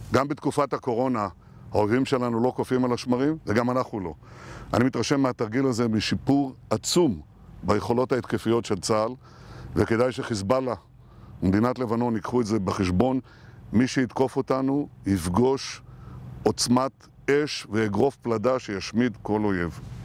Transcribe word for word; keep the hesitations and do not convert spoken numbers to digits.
גם בתקופת הקורונה, האויבים שלנו לא קופאים על השמרים, וגם אנחנו לא. אני מתרשם מהתרגיל הזה משיפור עצום ביכולות ההתקפיות של צה"ל, וכדאי שחיזבאללה ומדינת לבנון ייקחו את זה בחשבון. מי שיתקוף אותנו יפגוש עוצמת אש ואגרוף פלדה שישמיד כל אויב.